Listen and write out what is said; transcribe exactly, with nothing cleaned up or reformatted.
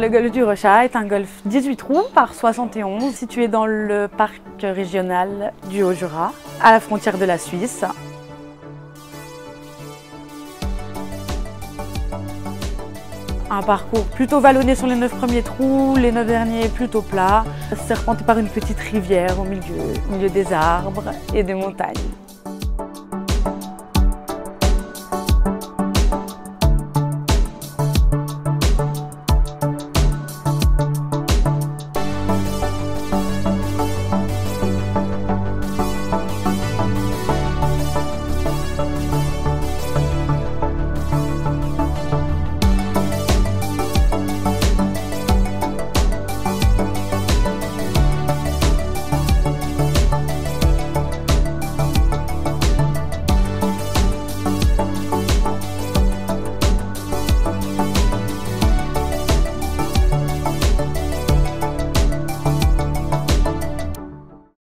Le golfe du Rochat est un golfe dix-huit trous par soixante et onze, situé dans le parc régional du Haut-Jura, à la frontière de la Suisse. Un parcours plutôt vallonné sur les neuf premiers trous, les neuf derniers plutôt plats, serpenté par une petite rivière au milieu, au milieu des arbres et des montagnes.